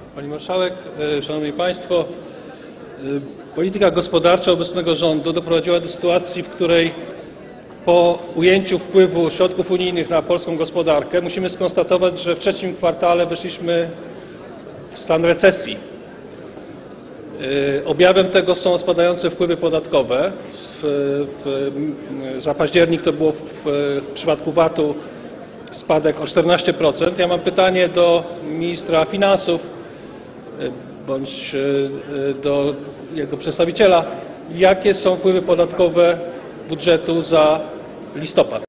Pani Marszałek, Szanowni Państwo, polityka gospodarcza obecnego rządu doprowadziła do sytuacji, w której po ujęciu wpływu środków unijnych na polską gospodarkę musimy skonstatować, że w trzecim kwartale weszliśmy w stan recesji. Objawem tego są spadające wpływy podatkowe. Za październik to było w przypadku VAT-u spadek o 14%. Ja mam pytanie do ministra finansów bądź do jego przedstawiciela. Jakie są wpływy podatkowe budżetu za listopad?